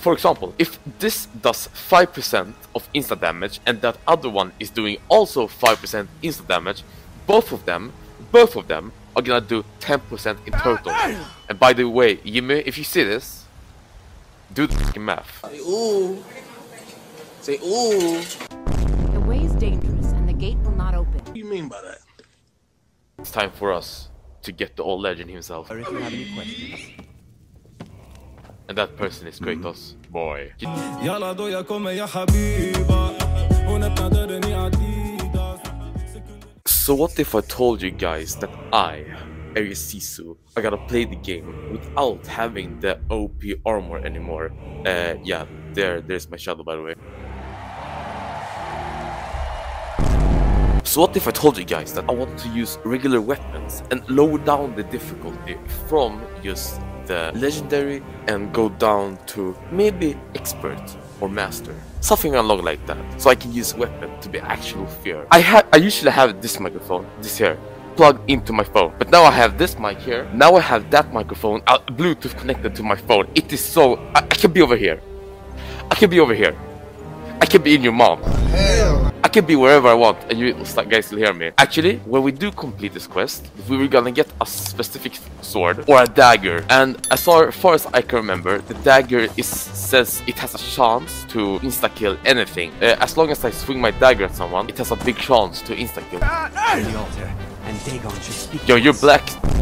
For example, if this does 5% of insta damage and that other one is doing also 5% insta damage, both of them are gonna do 10% in total. And by the way, Jimmy, if you see this, do the fucking math. Say ooh. Say ooh. The way is dangerous and the gate will not open. What do you mean by that? It's time for us to get the old legend himself. Or if you have any questions. And that person is Kratos. Boy. So what if I told you guys that I, Ares Sisu, I gotta play the game without having the OP armor anymore? Yeah, there's my shadow, by the way. So what if I told you guys that I want to use regular weapons and lower down the difficulty from just the legendary and go down to maybe expert or master, something along like that, so I can use a weapon to be actual fear. I usually have this microphone, this here, plugged into my phone, but now I have this mic here. Now I have that microphone, Bluetooth connected to my phone. It is so I can be over here. I can be over here. I can be in your mom. Hell. I can be wherever I want, and you guys still hear me. Actually, when we do complete this quest, we were gonna get a specific sword or a dagger, and as far as I can remember, the dagger says it has a chance to insta-kill anything. As long as I swing my dagger at someone, it has a big chance to insta-kill. The altar, and Dagon should speak. Yo, you're black.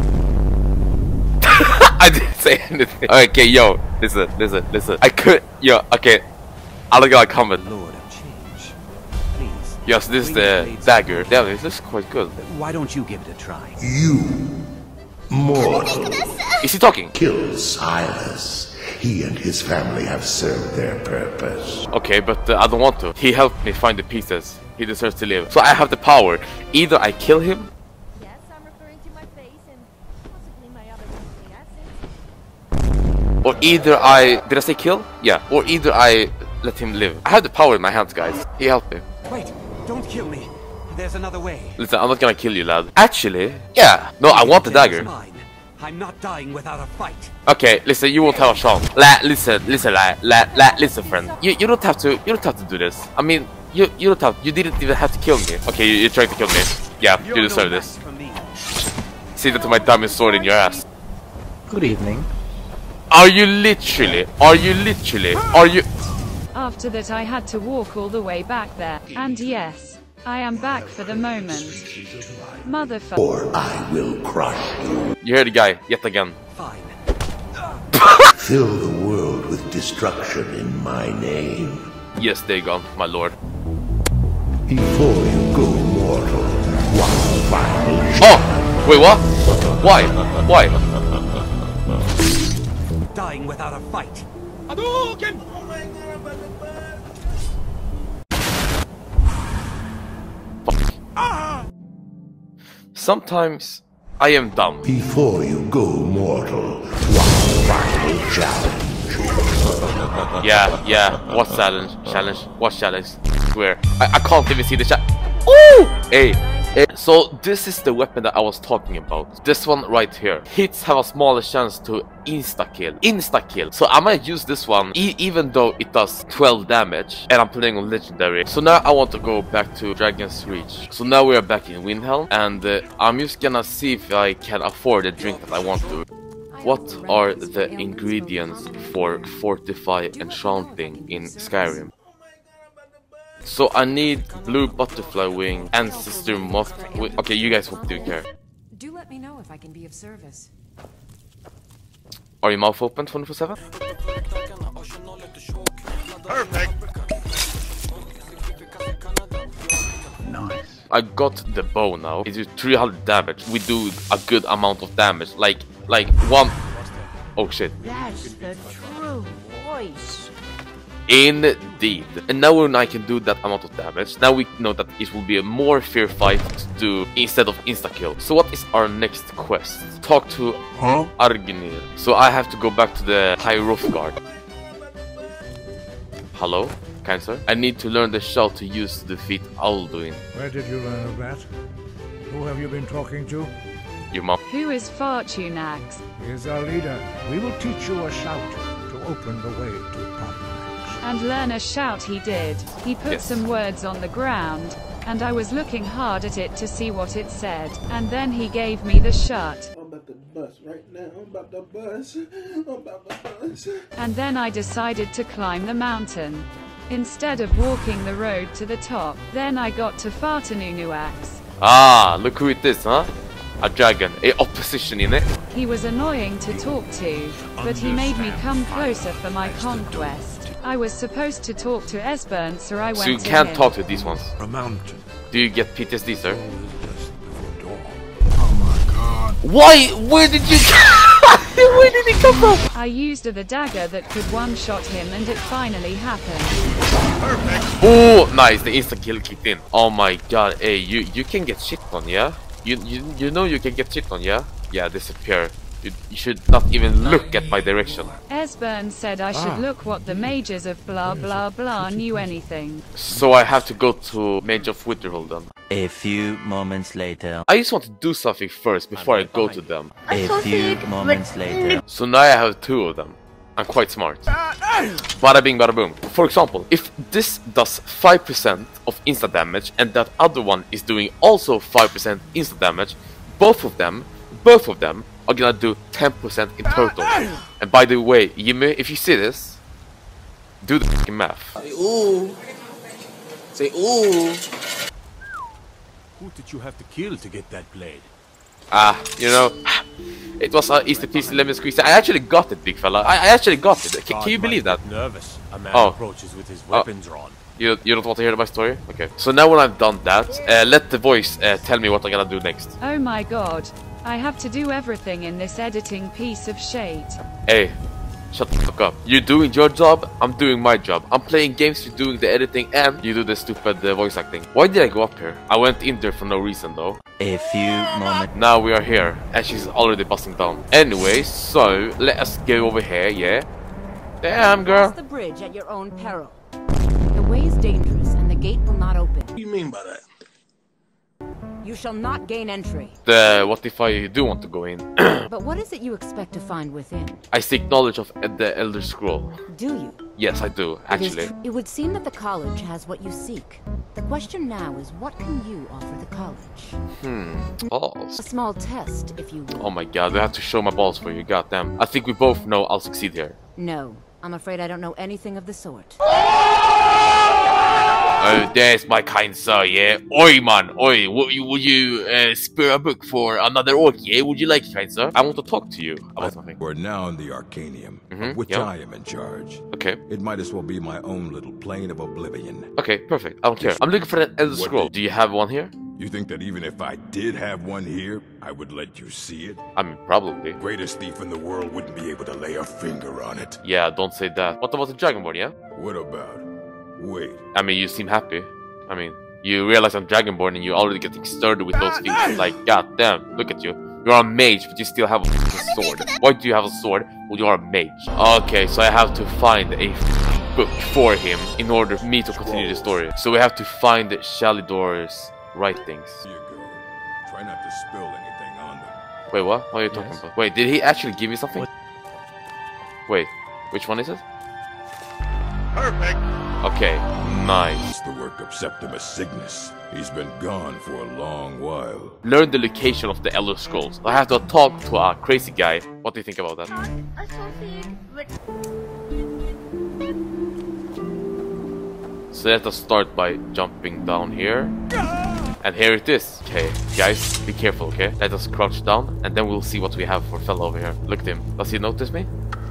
I didn't say anything. Okay, yo, listen. I could, yo, okay. I look like a comment. Lord of change. Please. Yes, this is the dagger. Damn, this looks quite good. Why don't you give it a try? You, mortal, Is he talking? killed Silas. He and his family have served their purpose. Okay, but I don't want to. He helped me find the pieces. He deserves to live. So I have the power. Either I kill him. Yes, I'm referring to my face and possibly my other monthly assets. Or either I... Did I say kill? Yeah. Or either I let him live. I have the power in my hands, guys. He helped me. Wait, don't kill me. There's another way. Listen, I'm not gonna kill you, lad. Actually, yeah. No, I want the dagger. Mine. I'm not dying without a fight. Okay, listen, you won't have a shot. Listen, friend. You don't have to do this. I mean, you didn't even have to kill me. Okay, you're trying to kill me. Yeah, you deserve this. See that to my diamond sword in your ass. Good evening. Are you literally? After that I had to walk all the way back there. And yes, I am back for the moment. Motherfucker. Or I will crush you. You hear the guy, yet again. Fine. Fill the world with destruction in my name. Yes, Dagon, my lord. Before you go mortal, one final Oh! Wait, what? Why? Dying without a fight. Sometimes I am dumb. Before you go mortal, one final challenge. Yeah. What challenge? What challenge? Where? I can't even see the chat. Ooh! Hey. So this is the weapon that I was talking about. This one right here. Hits have a smaller chance to insta-kill. So I might use this one even though it does 12 damage and I'm playing on legendary. So now I want to go back to Dragon's Reach. So now we are back in Windhelm and I'm just gonna see if I can afford the drink that I want to. What are the ingredients for Fortify Enchanting in Skyrim? So I need blue butterfly wing, ancestor moth. Okay, you guys won't do care. Do let me know if I can be of service. Are your mouth open 24/7? Perfect. Nice. I got the bow now. It is 300 damage. We do a good amount of damage. Like one. Oh shit. That's the true voice. Indeed. And now when I can do that amount of damage, now we know that it will be a more fair fight to do instead of insta-kill. So what is our next quest? Talk to Argnir. So I have to go back to the High Hrothgar. Hello? Kind sir? I need to learn the shout to use to defeat Alduin. Where did you learn of that? Who have you been talking to? Your mom. Who is Fortunax? He is our leader. We will teach you a shout to open the way to power. And learn a shout he did. He put some words on the ground, and I was looking hard at it to see what it said. And then he gave me the shut. I'm about to bust right now. I'm about to bust. I'm about to bust. And then I decided to climb the mountain, instead of walking the road to the top. Then I got to Fartanunuax. Ah, look who it is, huh? A dragon, a opposition in it. He was annoying to talk to, but he made me come closer for my conquest. I was supposed to talk to Esbern, so I went So you to can't him. talk to these ones. A mountain. Do you get PTSD, sir? Just before dawn. Oh my god. Why? Where did you Where did he come from? I used the dagger that could one-shot him, and it finally happened. Perfect. Oh, nice, the instant kill kicked in. Oh my god, hey, you can get shit on, yeah? You know you can get shit on, yeah? Yeah, disappear. You should not even look at my direction. Esbern said I should look what the mages of blah blah blah knew anything. So I have to go to Mage of Winterhold then. A few moments later. I just want to do something first before I go to them. A few moments later. So now I have 2 of them. I'm quite smart. Bada bing bada boom. For example, if this does 5% of instant damage and that other one is doing also 5% instant damage, both of them are gonna do 10% in total. And by the way, Jimmy, if you see this, do the fucking math. Say ooh. Say ooh. Who did you have to kill to get that blade? You know, it was a easy peasy lemon squeeze. I actually got it, big fella. I actually got it. Can you believe that? Nervous. A man Oh. approaches with his weapon drawn. You don't want to hear my story? Okay. So now when I've done that, let the voice tell me what I'm gonna do next. Oh my god. I have to do everything in this editing piece of shit. Hey, shut the fuck up. You're doing your job, I'm doing my job. I'm playing games, you're doing the editing, and you do the stupid voice acting. Why did I go up here? I went in there for no reason though. A few moments. Now we are here, and she's already busting down. Anyway, so let us go over here, yeah? Damn, girl. Cross the bridge at your own peril. The way is dangerous and the gate will not open. What do you mean by that? You shall not gain entry. What if I do want to go in? But what is it you expect to find within? I seek knowledge of the Elder Scroll. Do you? Yes, I do, actually. It would seem that the college has what you seek. The question now is, what can you offer the college? Balls. A small test, if you will. Oh my god, I have to show my balls for you, goddamn. I think we both know I'll succeed here. No, I'm afraid I don't know anything of the sort. Oh, there's my kind sir, yeah? Oi, man, oi, would you spare a book for another orc, yeah? Would you like it, kind sir? I want to talk to you about something. We're now in the Arcanium, of which I am in charge. Okay. It might as well be my own little plane of oblivion. Okay, perfect. I don't care. I'm looking for an Elder Scroll. Do you have one here? You think that even if I did have one here, I would let you see it? I mean, probably. Greatest thief in the world wouldn't be able to lay a finger on it. Yeah, don't say that. What about the Dragonborn, yeah? What about? Wait. I mean, you seem happy. I mean, you realize I'm Dragonborn and you're already getting stirred with those feet. Like, goddamn, look at you. You're a mage, but you still have a sword. Why do you have a sword? Well, you are a mage. Okay, so I have to find a book for him in order for me to continue the story. So we have to find Shalidor's writings. Here you go. Try not to spill anything on them. Wait, what? What are you talking about? Wait, did he actually give me something? Wait, which one is it? Perfect. Okay, nice. It's the work of Septimus Cygnus. He's been gone for a long while. Learn the location of the Elder Scrolls. I have to talk to a crazy guy. What do you think about that? So let us start by jumping down here. And here it is. Okay, guys, be careful, okay? Let us crouch down, and then we'll see what we have for fellow over here. Look at him. Does he notice me?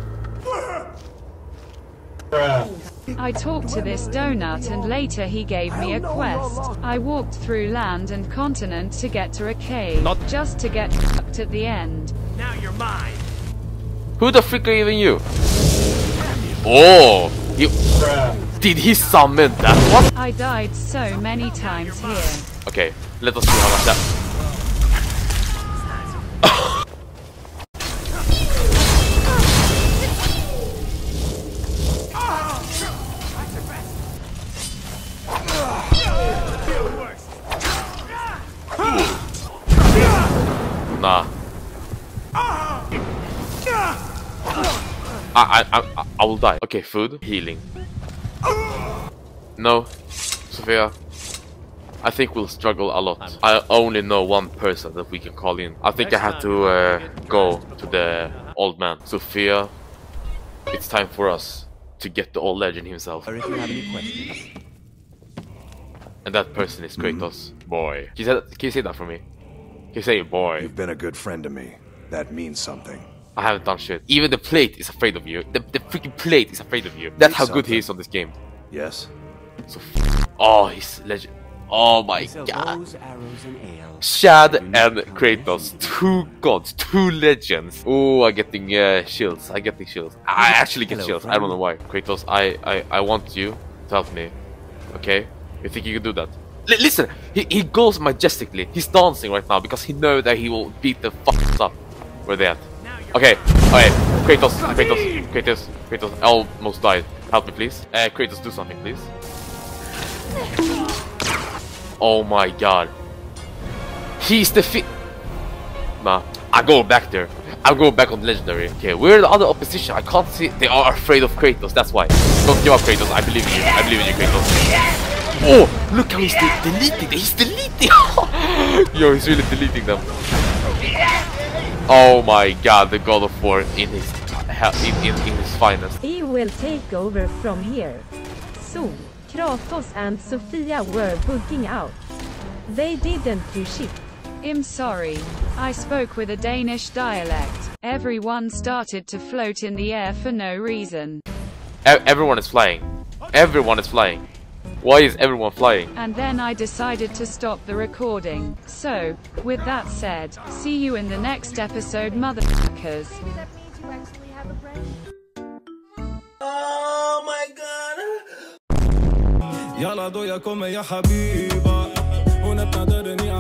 I talked to this donut and later he gave me a quest. I walked through land and continent to get to a cave. Not just to get fucked at the end. Now you're mine. Who the frick are even you? Oh! Did he summon that one? I died so many times here. Okay, let us see how much that... Nah. I will die. Okay, food, healing. No, Sophia. I think we'll struggle a lot. I only know one person that we can call in. I think I have to go to the old man. Sophia, it's time for us to get the old legend himself. Or if you have any questions. And that person is Kratos. Boy. Can you say that for me? Can you say boy? You've been a good friend to me. That means something. I haven't done shit. Even the plate is afraid of you. The freaking plate is afraid of you. That's how good he is on this game. Yes. So oh, he's legend. Oh my god. Shad and Kratos. Two gods, two legends. Oh, I'm getting chills. I'm getting chills. I actually get chills. I don't know why. Kratos, I want you to help me. Okay? You think you can do that? Listen, he goes majestically. He's dancing right now because he knows that he will beat the fuck up. Where they at? Okay, alright. Kratos, I almost died. Help me, please. Kratos, do something, please. Oh my god. He's the Nah, I go back there. I'll go back on legendary. Okay, we're the other opposition. I can't see. They are afraid of Kratos. That's why. Don't give up, Kratos. I believe in you. I believe in you, Kratos. Oh, look how he's deleting. He's deleting. Yo, he's really deleting them. Oh my god, the God of War in his finest. He will take over from here. So, Kratos and Sophia were bugging out. They didn't do shit. I'm sorry. I spoke with a Danish dialect. Everyone started to float in the air for no reason. Everyone is flying. Everyone is flying. Why is everyone flying? And then I decided to stop the recording. So, with that said, see you in the next episode, motherfuckers. That means you actually have a brain. Oh my god. يلا ضويا كوم يا حبيبة ونبقى